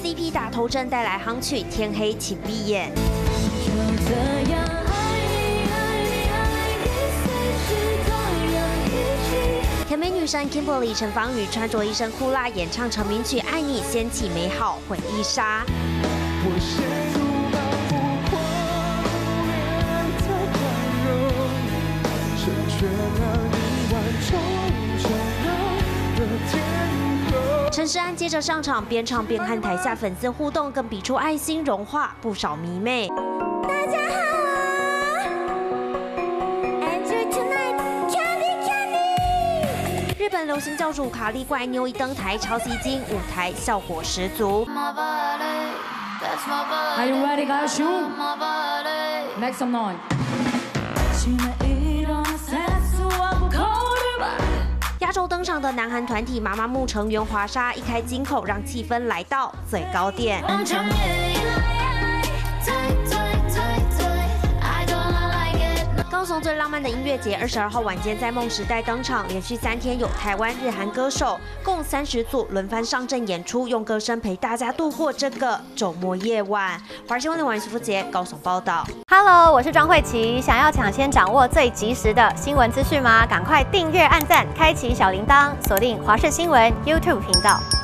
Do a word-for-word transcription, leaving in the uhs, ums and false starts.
C P 打头阵带来夯曲《天黑请闭眼》。甜美女神 Kimberly 陈芳宇穿着一身酷辣，演唱成名曲《爱你》，掀起美好回忆杀。陈势安接着上场，边唱边和台下粉丝互动，更比出爱心，融化不少迷妹。大家好啊 ！Enjoy tonight, Candy Candy。日本流行教主卡利怪妞一登台，超吸睛，舞台效果十足。 Are you ready, guys? Shoot! Make some noise. 压轴登场的南韩团体妈妈木成员华莎一开金口，让气氛来到最高点。高雄最浪漫的音乐节，二十二号晚间在梦时代登场，连续三天有台湾、日韩歌手共三十组轮番上阵演出，用歌声陪大家度过这个周末夜晚。华视新闻的王徐福杰高雄报道。 Hello， 我是庄慧琪。想要抢先掌握最及时的新闻资讯吗？赶快订阅、按赞、开启小铃铛，锁定华视新闻 YouTube 频道。